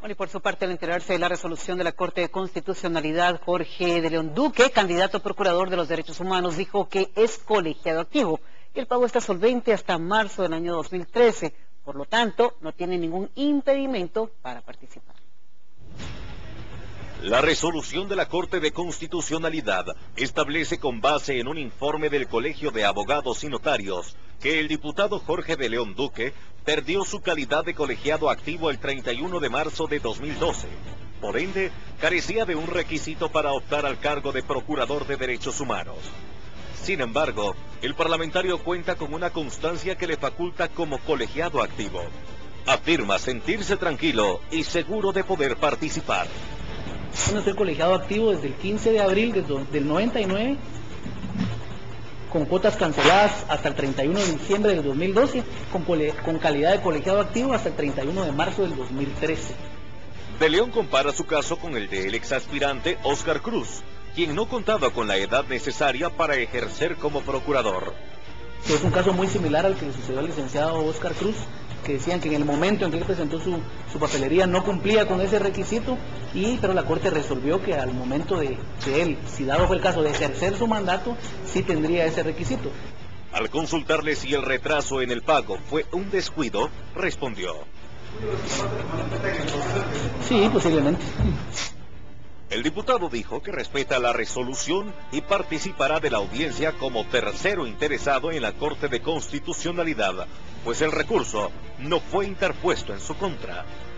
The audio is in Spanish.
Bueno, y por su parte, al enterarse de la resolución de la Corte de Constitucionalidad, Jorge de León Duque, candidato a procurador de los derechos humanos, dijo que es colegiado activo y el pago está solvente hasta marzo del año 2013. Por lo tanto, no tiene ningún impedimento para participar. La resolución de la Corte de Constitucionalidad establece con base en un informe del Colegio de Abogados y Notarios que el diputado Jorge de León Duque perdió su calidad de colegiado activo el 31 de marzo de 2012. Por ende, carecía de un requisito para optar al cargo de Procurador de Derechos Humanos. Sin embargo, el parlamentario cuenta con una constancia que le faculta como colegiado activo. Afirma sentirse tranquilo y seguro de poder participar. Bueno, estoy colegiado activo desde el 15 de abril del 99, con cuotas canceladas hasta el 31 de diciembre del 2012, con calidad de colegiado activo hasta el 31 de marzo del 2013. De León compara su caso con el del exaspirante Óscar Cruz, quien no contaba con la edad necesaria para ejercer como procurador. Es un caso muy similar al que le sucedió al licenciado Óscar Cruz, que decían que en el momento en que él presentó su papelería no cumplía con ese requisito, pero la Corte resolvió que al momento de él, si dado fue el caso de ejercer su mandato, sí tendría ese requisito. Al consultarle si el retraso en el pago fue un descuido, respondió: Sí, posiblemente. El diputado dijo que respeta la resolución y participará de la audiencia como tercero interesado en la Corte de Constitucionalidad, pues el recurso no fue interpuesto en su contra.